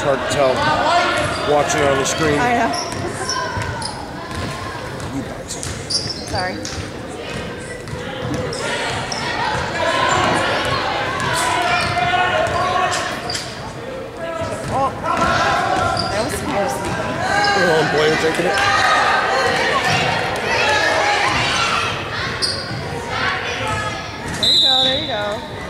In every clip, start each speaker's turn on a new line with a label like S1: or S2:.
S1: hard to tell watching it on the screen.
S2: I know.
S1: You box.
S2: Sorry. Oh, that was Karsyns.
S1: Oh, boy, you're taking it.
S2: There you go, there you go.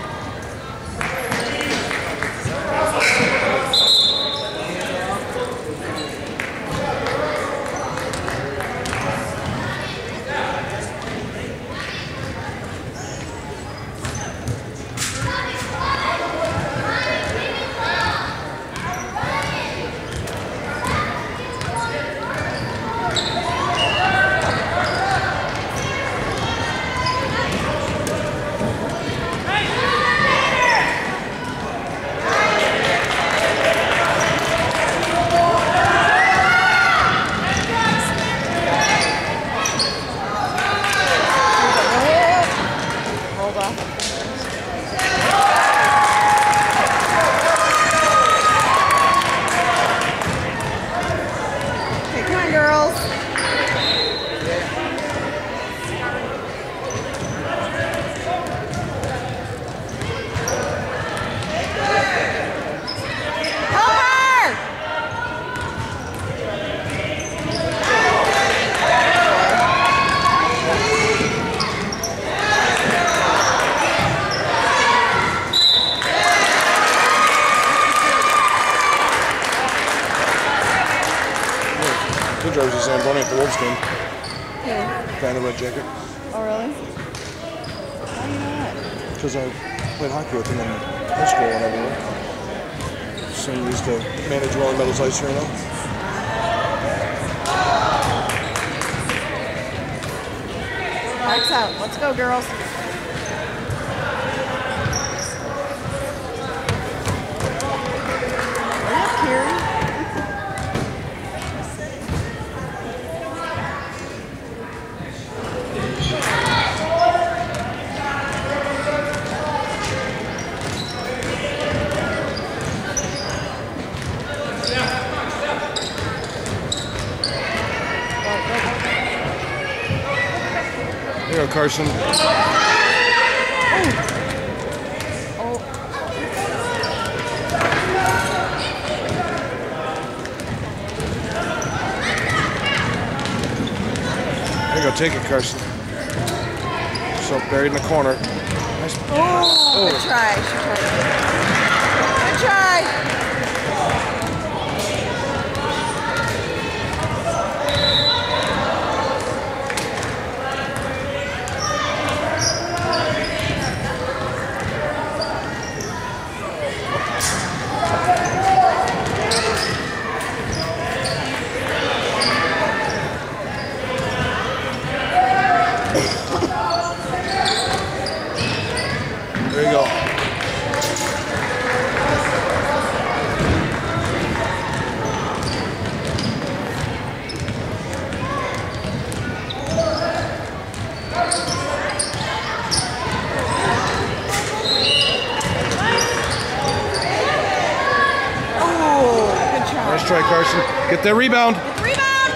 S2: Okay, come on, girls.
S1: Two jerseys on Bonnie at the Wolves game.
S2: Who?
S1: Guy in the red jacket.
S2: Oh, really? How do you know that?
S1: Because I played hockey with him in high school whenever. So he used to manage Rolling Meadows Ice Arena.
S2: Lights out. Let's go, girls. Hurry up, Carrie.
S1: There you go, Karsyns.
S2: Oh.
S1: There you go, take it, Karsyns. So buried in the corner. Nice.
S2: Oh, good try. She tried. Good try.
S1: There you go.
S2: Oh, good try.
S1: Nice try, Karsyns. Get that rebound.
S2: Rebound.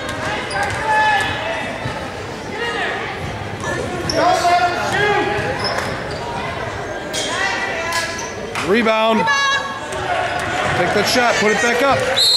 S1: Rebound. Take that shot. Put it back up.